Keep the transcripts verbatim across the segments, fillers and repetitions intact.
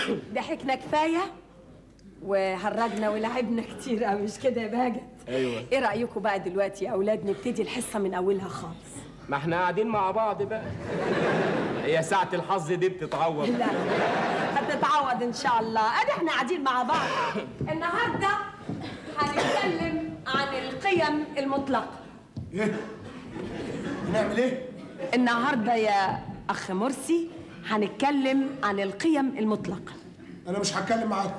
ضحكنا كفايه وهرجنا ولعبنا كتير قوي، مش كده يا بهجت؟ ايوه. ايه رايكم بقى دلوقتي يا اولاد نبتدي الحصه من اولها خالص؟ ما احنا قاعدين مع بعض بقى. هي ساعة الحظ دي بتتعوض. لا هتتعوض ان شاء الله. ادي احنا قاعدين مع بعض. النهارده هنتكلم عن القيم المطلقه. ايه؟ هنعمل ايه؟ النهارده يا اخ مرسي هنتكلم عن القيم المطلقه. انا مش هتكلم معاكم.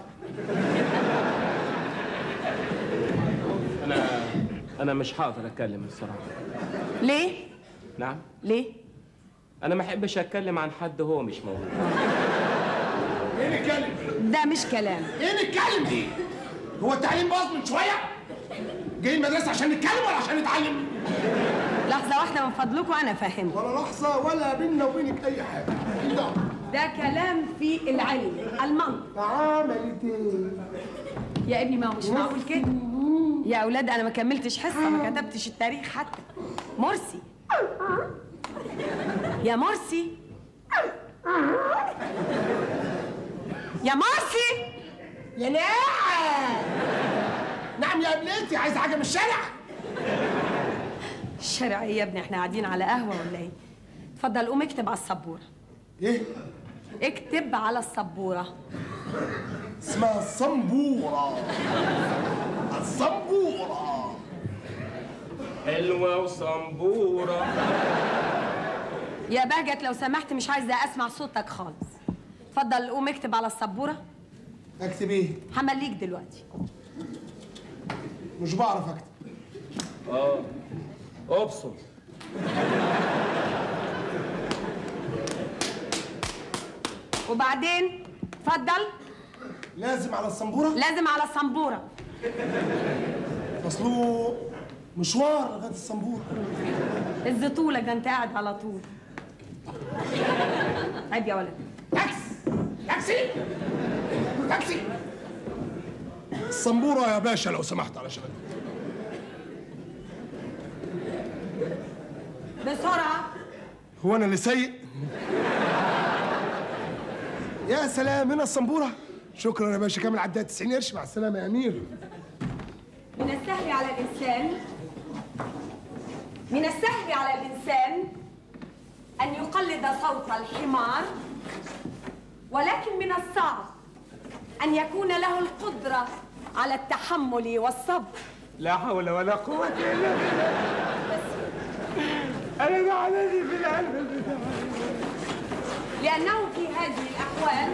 انا انا مش هقدر اتكلم الصراحة. ليه؟ نعم؟ ليه؟ انا ما احبش اتكلم عن حد هو مش موجود. ايه نتكلم؟ ده مش كلام. ايه نتكلم دي؟ هو التعليم باظ من شويه؟ جايين المدرسه عشان نتكلم ولا عشان نتعلم؟ لحظه واحده من فضلكم انا افهمكم. ولا لحظه ولا بيننا وبينك اي حاجه. ده ده كلام في العلم المنطق. عملت ايه؟ يا ابني ما هو مش معقول كده. يا اولاد انا ما كملتش حصه، ما كتبتش التاريخ حتى. مرسي يا مرسي يا مرسي يا نعم. نعم يا ابنتي، عايز حاجه من الشارع؟ الشارع ايه يا ابني؟ احنا قاعدين على قهوه ولا ايه؟ اتفضل قوم اكتب على السبوره. ايه؟ اكتب على السبوره. اسمها الصنبوره. الصنبوره حلوة وصنبورة. يا بهجت لو سمحت مش عايزه اسمع صوتك خالص. اتفضل قوم اكتب على السبوره. اكتب ايه؟ همليك دلوقتي. مش بعرف اكتب. اه ابصر. وبعدين اتفضل. لازم على الصنبوره؟ لازم على السبوره. اصله مشوار لغايه الصنبوره. الزتولة ده انت قاعد على طول. عيب يا ولد. تاكس تاكسي تاكسي. الصنبوره يا باشا لو سمحت على شباب. بسرعه. هو انا اللي سايق؟ يا سلام، هنا الصنبوره. شكرا يا باشا، كامل عداد تسعين قرش. مع السلامه يا امير. من السهل على الانسان من السهل على الانسان ان يقلد صوت الحمار، ولكن من الصعب ان يكون له القدره على التحمل والصبر. لا حول ولا قوة إلا بالله. أنا زعلاني في القلب بتاعي. لانه في هذه الاحوال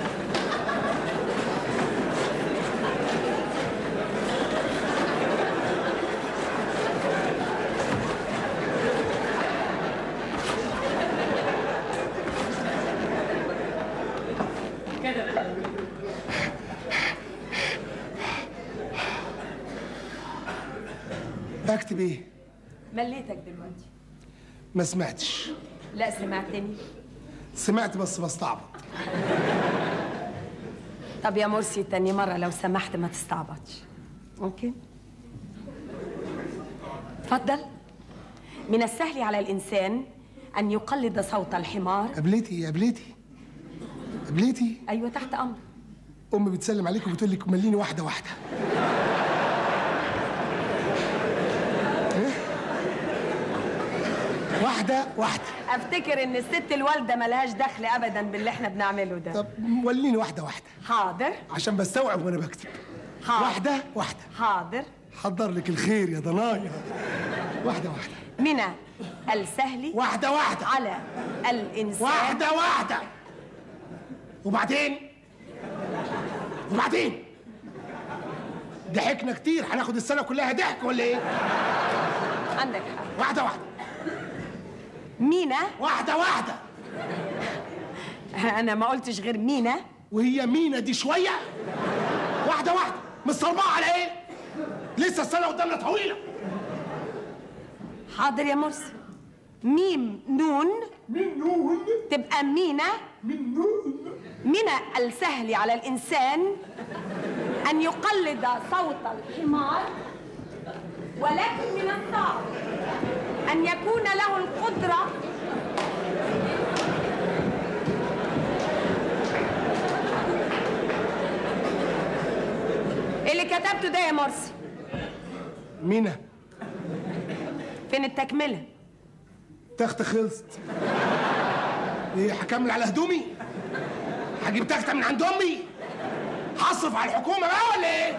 بكتب ايه؟ مليتك دلوقتي. ما سمعتش. لا سمعتني. سمعت بس بستعبط. طب يا مرسي تاني مرة لو سمحت ما تستعبطش. ممكن؟ اتفضل. من السهل على الإنسان أن يقلد صوت الحمار. قبلتي قبلتي قبلتي. أيوة تحت أمر. أمي بتسلم عليك وبتقول لك مليني واحدة واحدة. إيه؟ واحدة واحدة. أفتكر إن الست الوالدة ملهاش دخل أبداً باللي إحنا بنعمله ده. طب وليني واحدة واحدة. حاضر. عشان بستوعب وأنا بكتب. حاضر. واحدة واحدة. حاضر. حضر لك الخير يا ضنايا. واحدة واحدة. من السهل واحدة واحدة على الإنسان. واحدة واحدة. وبعدين وبعدين ضحكنا كتير، هناخد السنة كلها ضحك ولا إيه؟ عندك حق. واحدة واحدة. مينا. واحدة واحدة. أنا ما قلتش غير مينا. وهي مينا دي شوية؟ واحدة واحدة. مصربعة على إيه؟ لسه السنة قدامنا طويلة. حاضر يا مرسي. ميم نون. مين نون؟ تبقى مينا. مين نون؟ من السهل على الإنسان أن يقلد صوت الحمار، ولكن من الصعب أن يكون له القدرة اللي كتبته ده يا مرسي؟ مينا. فين التكملة؟ تخت خلصت. ايه هكمل على هدومي؟ هجيب تخته من عند امي؟ هصرف على الحكومه بقى ولا ايه؟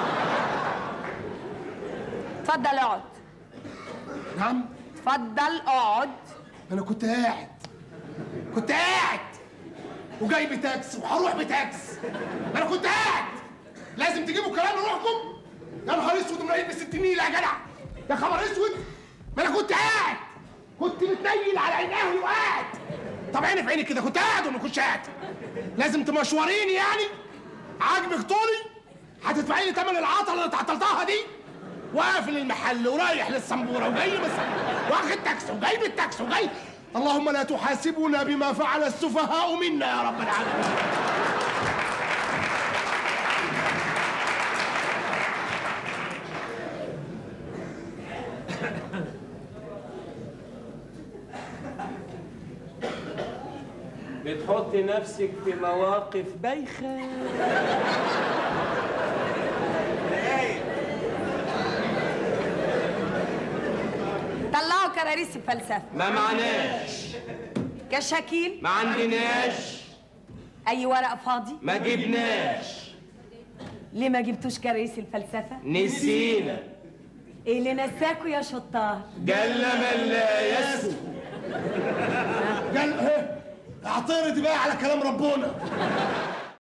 اتفضل اقعد. نعم؟ اتفضل اقعد. انا كنت قاعد كنت قاعد وجاي بتاكس وهروح بتاكس. انا كنت قاعد. لازم تجيبوا كلام روحكم. يا نهار اسود منيل بالستينيل يا جدع. يا خبر اسود. ما انا كنت قاعد. كنت متنيل على عين اهلي وقاعد. طب عيني في عيني كده كنت قاعد ولا ما كنتش قاعد؟ لازم تمشوريني يعني؟ عاجبك طولي؟ هتدفعي لي ثمن العطله اللي اتعطلتها دي؟ وقافل المحل ورايح للسنبوره وجاي من واخد تاكسي وجاي بالتاكسي وجاي. اللهم لا تحاسبنا بما فعل السفهاء منا يا رب العالمين. بتحطي نفسك في مواقف بايخة. طلعوا كراريس الفلسفة. ما معناش. كشاكيل. ما عندناش. أي ورق فاضي. ما جبناش. ليه ما جبتوش كراريس الفلسفة؟ نسينا. إيه اللي نساكوا يا شطار؟ جل من لا يسهو. قال ايه؟ اعترض بقى على كلام ربنا.